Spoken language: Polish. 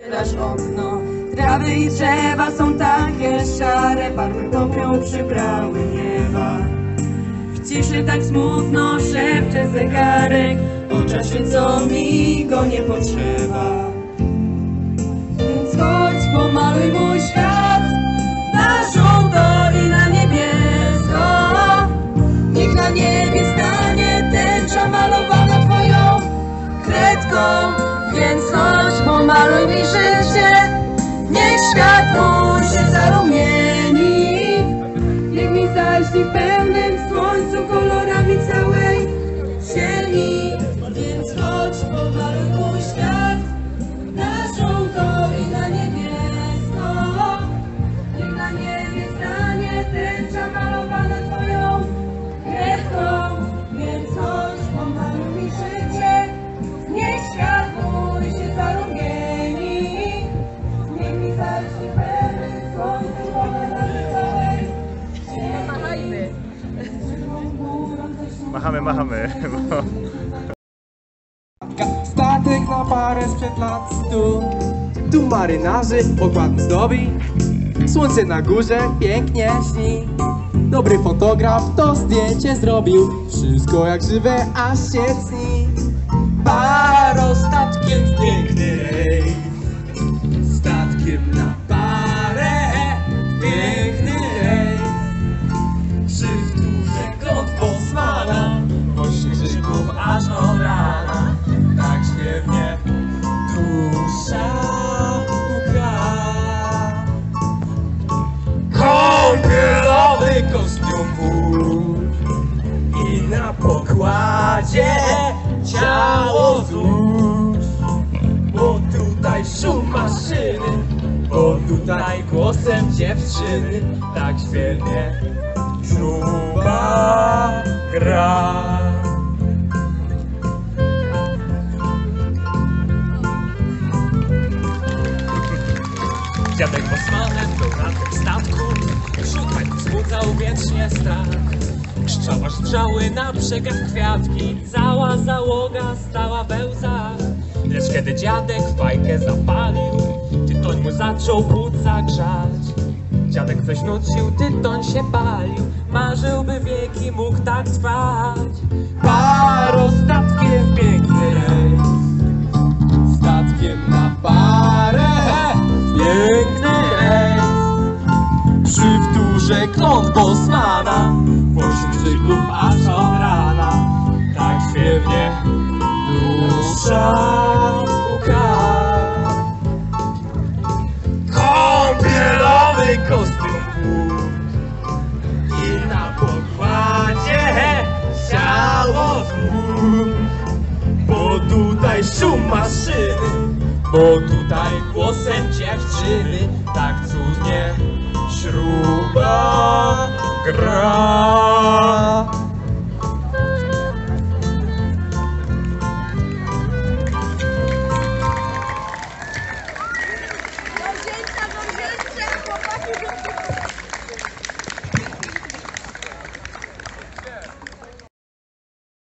Dasz okno, trawy i drzewa są takie szare, barwy topią przybrały nieba. W ciszy tak smutno szepcze zegarek o czasie, co mi go nie potrzeba. Więc chodź, pomaluj mój świat na żółto i na niebiesko. Niech na niebie stanie tęcza malowana twoją kredką. Więc chodź, pomaluj mi życie, niech świat mój się zarumieni. Niech mi zaśni w pełnym słońcu kolorami całej ziemi. Więc chodź, pomaluj mój świat na żółto i na niebiesko. Niech na niebie stanie tęcza malowana twoją kredką. Więc chodź, pomaluj mi życie, niech świat mój się zarumieni. Niech mi zaśnie pełny słońcu kolorami całej ziemi. Machamy. Statek na parę sprzed lat 100. Tu marynarze pokład zdobi. Słońce na górze pięknie śni. Dobry fotograf to zdjęcie zrobił. Wszystko jak żywe, aż się cni. Parostatkiem w piękny rejs. Statkiem na parę, piękny rejs. Szybturze kąt Bosmana, głośnych krzyków aż od rana. Tak śpiewnie dusza puka. Kąpielowy kostium burz i na pokładzie ciało złóż. Bo tutaj szum maszyny, bo tutaj głosem dziewczyny tak świetnie żuba gra. Dziadek Bosmanem był na tym statku, szukać wzbudzał wiecznie strach. Pszczoła wrzały na brzegach kwiatki, cała załoga stała we łzach. Lecz kiedy dziadek fajkę zapalił, tytoń mu zaczął płuca grzać. Dziadek coś nucił, tytoń się palił, marzył, by wieki mógł tak trwać. Parostatkiem piękny rejs, statkiem na parę, piękny rejs. Przy wtórze kląt Bosmana, głośnych krzyków aż od rana. Tak śpiewnie dusza puka. Kąpielowy kostium i na pokładzie ciało złóż. Bo tutaj szum maszyny, bo tutaj głosem dziewczyny tak cudnie śruba gra.